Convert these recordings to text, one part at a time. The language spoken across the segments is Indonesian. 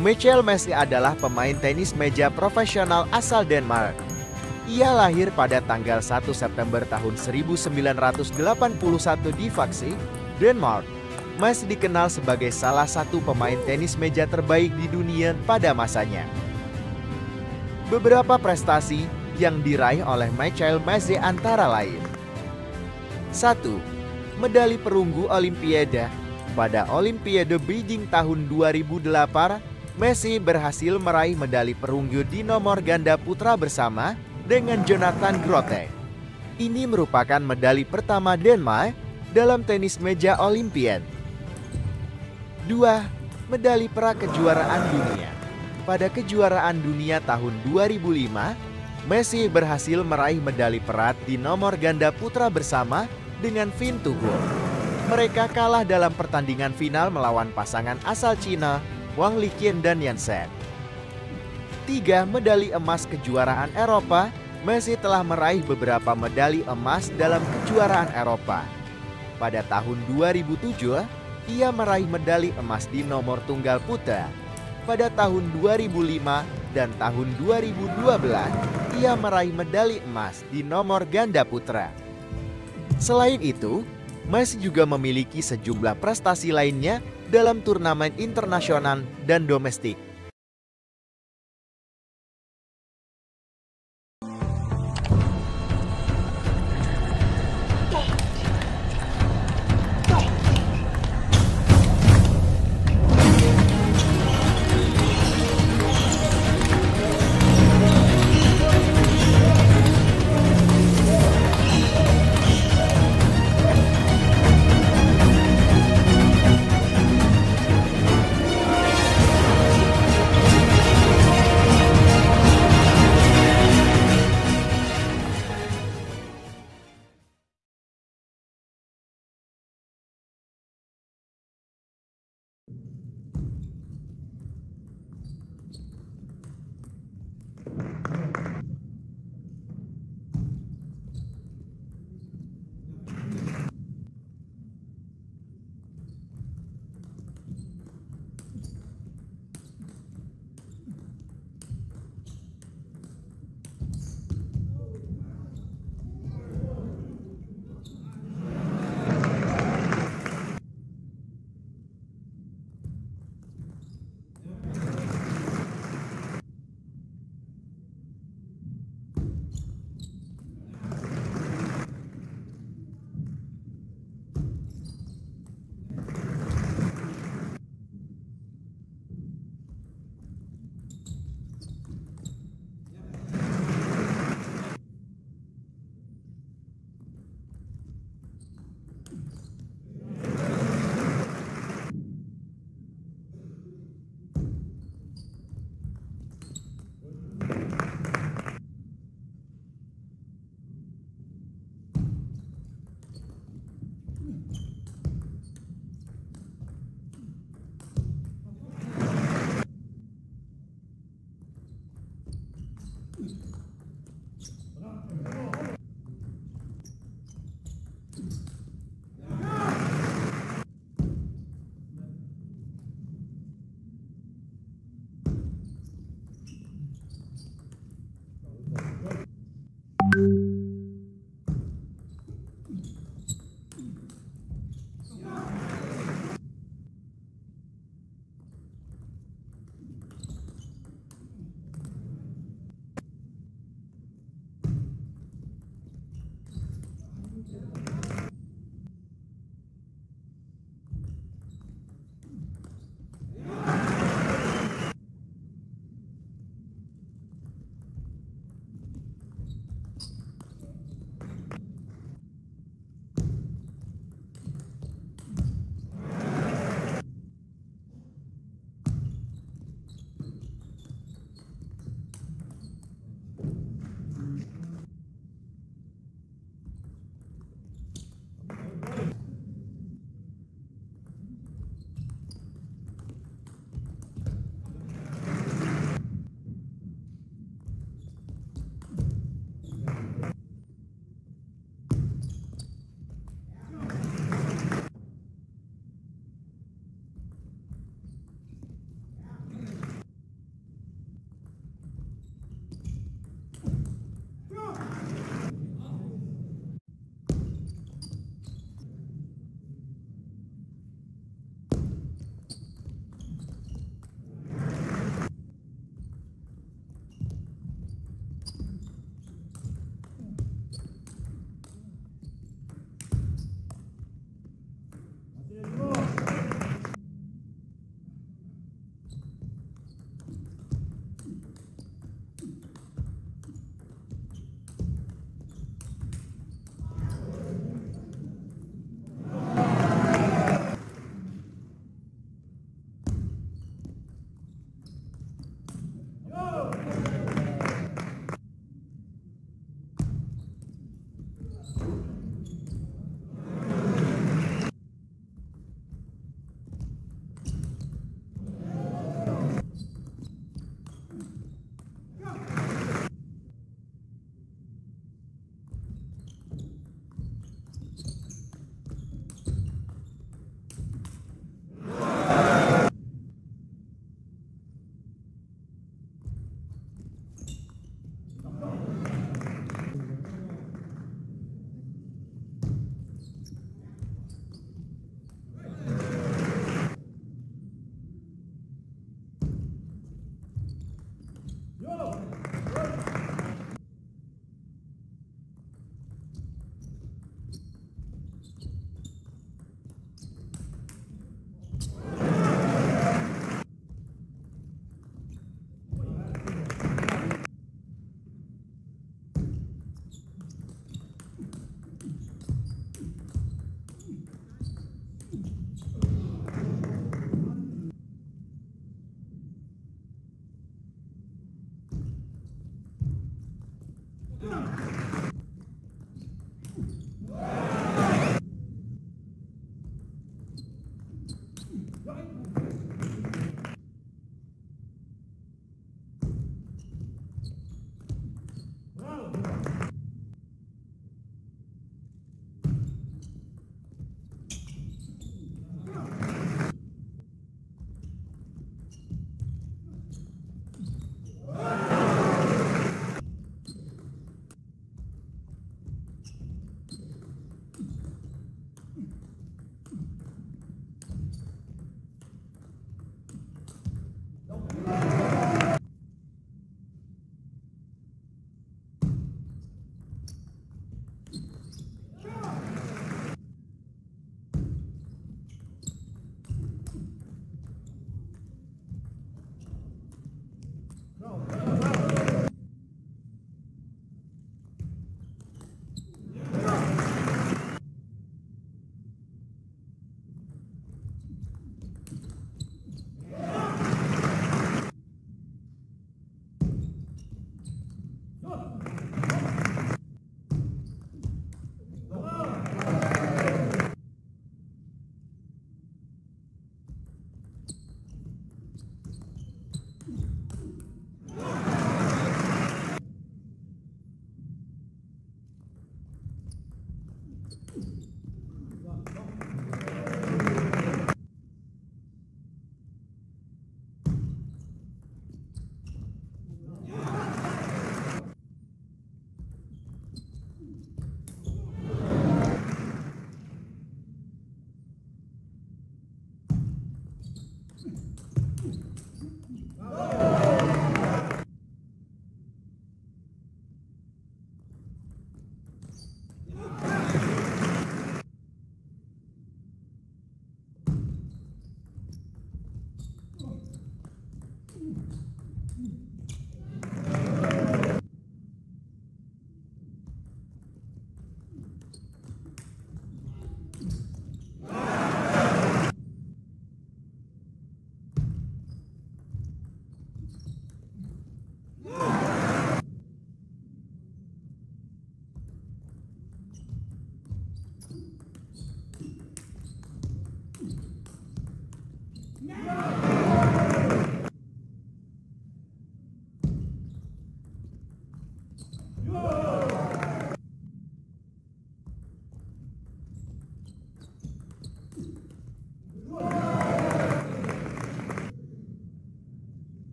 Michael Masi adalah pemain tenis meja profesional asal Denmark. Ia lahir pada tanggal 1 September tahun 1981 di Faxe, Denmark. Masi dikenal sebagai salah satu pemain tenis meja terbaik di dunia pada masanya. Beberapa prestasi yang diraih oleh Michael Masi antara lain: 1. Medali perunggu Olimpiade. Pada Olimpiade Beijing tahun 2008, Messi berhasil meraih medali perunggu di nomor ganda putra bersama dengan Jonathan Grote. Ini merupakan medali pertama Denmark dalam tenis meja Olimpiade. 2. Medali perak kejuaraan dunia. Pada kejuaraan dunia tahun 2005, Messi berhasil meraih medali perak di nomor ganda putra bersama dengan Finn Tugul. Mereka kalah dalam pertandingan final melawan pasangan asal Cina, Wang Liqian dan Yansen. 3. Medali emas kejuaraan Eropa. Messi telah meraih beberapa medali emas dalam kejuaraan Eropa. Pada tahun 2007, ia meraih medali emas di nomor tunggal putra. Pada tahun 2005 dan tahun 2012, ia meraih medali emas di nomor ganda putra. Selain itu, Messi juga memiliki sejumlah prestasi lainnya dalam turnamen internasional dan domestik.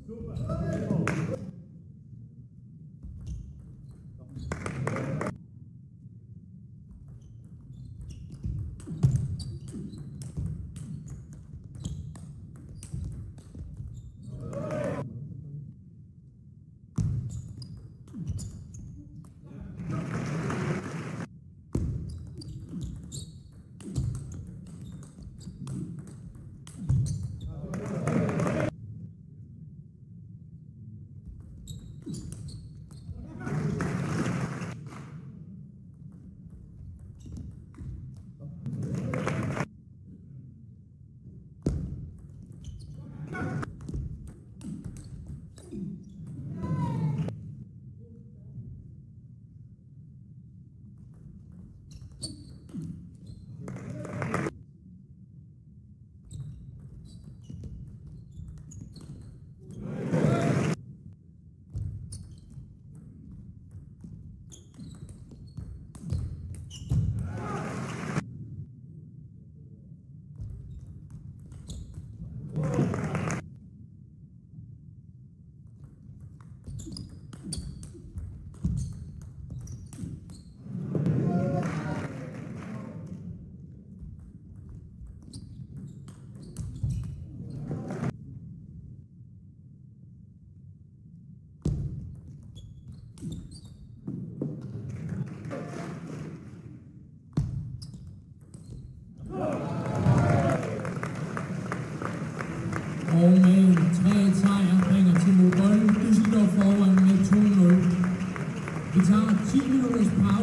Og med 3 sejre bringer Timo Boll Düsseldorf foran med 2-0. Vi tager 10 minutters pause.